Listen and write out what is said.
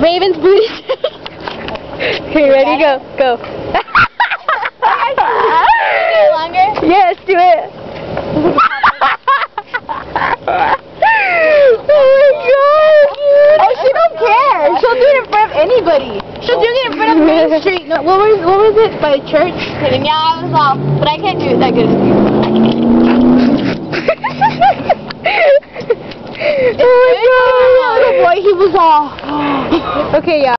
Raven's booty shake. Okay, ready? Go. Go. Longer? Yes, do it. Oh my gosh. Oh, she don't care. She'll do it in front of anybody. She'll do it in front of Main Street. No, what was it? By the church? Kidding. Yeah, I was all, but I can't do it that good as you. Oh my god. Little boy, he was all. Okay, yeah.